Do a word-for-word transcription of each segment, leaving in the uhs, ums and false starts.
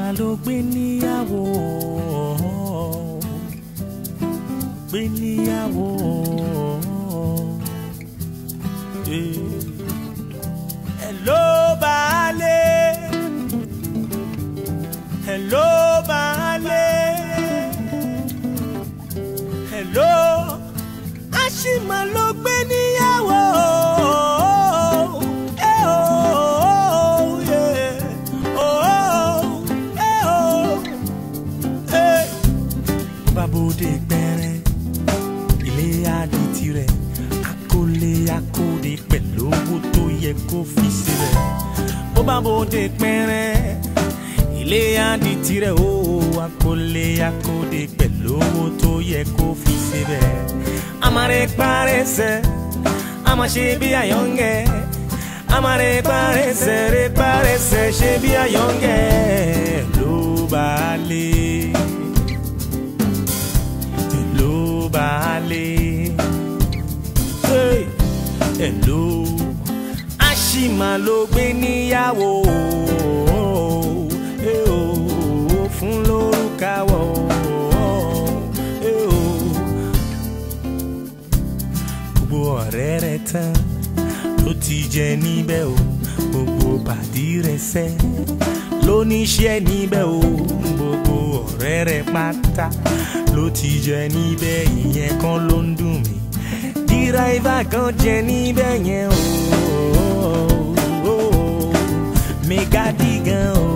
máa ló gbé níyàwó gbé níyàwó. Hello baálé, hello baálé, hello àṣìmọ̀ ló gbé níyàwó. Bàbódé pẹ́rẹ́ ilé adé tirẹ̀, akólé akóde pẹ̀lú owó tó yẹ kó fi sílẹ̀. Bó bàbódé pẹ́rẹ́ ilé adé tirẹ̀, ó akólé akóde pẹ̀lú owó tó yẹ kó fi sílẹ̀. Amare parece, ama ṣe bí àyọ̀ngẹ́. Amare parece, re parece, ṣe bí àyọ̀ngẹ́. Ló baálé. Hey, hello, àṣìmọ̀ ló gbé níyàwó. Hey, oh, fún lórúkàwọ̀. Hey, oh. Gbogbo ọ̀rẹ́ rẹ̀ tán ló ti jẹ níbẹ̀ o. Gbogbo pàdí rẹ̀ sẹ́ ló níṣẹ́ níbẹ̀ o. Gbogbo ọ̀rẹ́ rẹ̀ pátá ló ti jẹ níbẹ̀, ìyẹn kan ló ń dùn mí. Díráìvà kan jẹ níbẹ̀ yẹn o. Mẹ́gàdí gan o.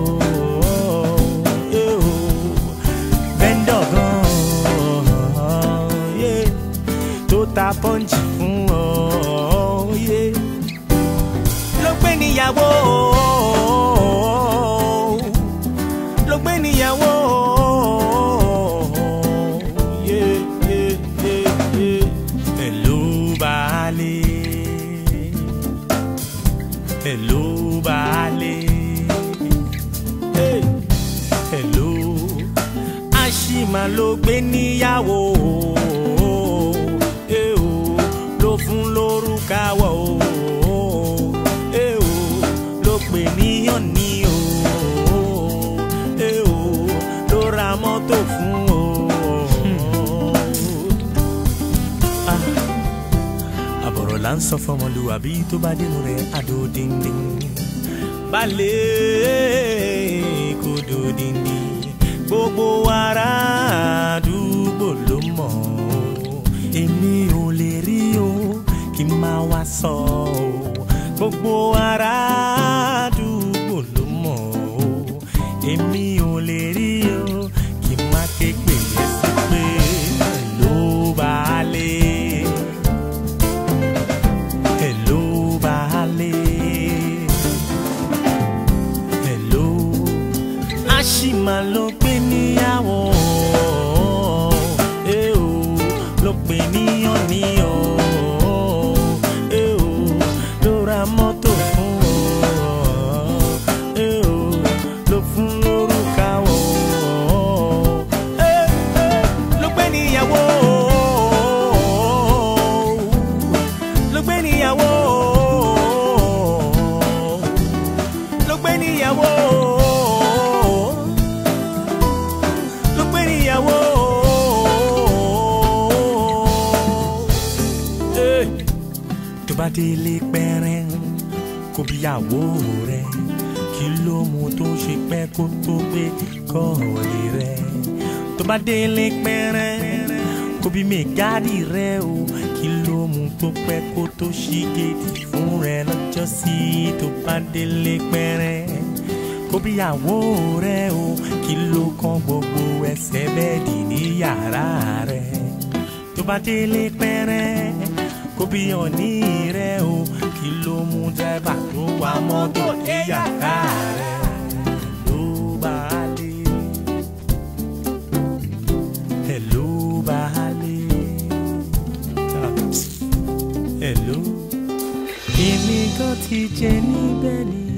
Vendor gan tó ta pọ́ǹchì fún ọ. Ló gbé níyàwó, ló gbé níyàwó. Hello baálé, hey, hello, àṣìmọ̀ ló gbé níyàwó. Hey, oh, ló fún lórúkàwọ̀. Hey, oh, ló pè níyàn ní o. Hey, oh, ló ra mọ́tò fún o. Ah. Àbọ̀rọ̀ là ń sọ fọmọlúwàbí tó bá dénú rẹ̀ àdó díndín. Balẹ̀ kò dó díndín. Gbogbo ará àdúgbò ló mọ̀. Èmi ò lè rí o kí n máa wá sọ o. Gbogbo ará àdúgbò ló mọ̀ o. Èmi ò lè rí o kí n má ké pè é sí pé ló baálé. Àṣìmọ̀ ló gbé níyàwó. Eh, oh, ló pè níyàn ní o. Eh, oh, ló ra mọ́tò fún ọ. Eh, oh, ló fún lórúkàwọ̀. Eh, eh, ló gbé níyàwó. Ló gbé níyàwó. Ló gbé níyàwó. Tó bá délé pẹ́rẹ́ kó bíyàwó rẹ̀, kí ló mú tó ṣe pẹ́ kó tó gbé kọ́ọ̀lì rẹ̀. Tó bá délé pẹ́rẹ́ kó bí mẹ́gàdí rẹ̀ o, kí ló mú tó pẹ́ kó tó ṣí géètì fún rẹ̀ lọ́jọ́ sí. Tó bá délé pẹ́rẹ́ kó bíyàwó rẹ̀ o, kí ló kan gbogbo ẹsẹ̀ bẹ́ẹ̀dì ní yàrá rẹ̀. Tó bá délé pẹ́rẹ́ kó bí ọ̀ní rẹ̀ o, kí ló mú dẹ́bà tó wà mọ́tò ní yàrá rẹ̀. Ló baálé, hello baálé, hello. Èmi kan ti jẹ níbẹ̀ ni.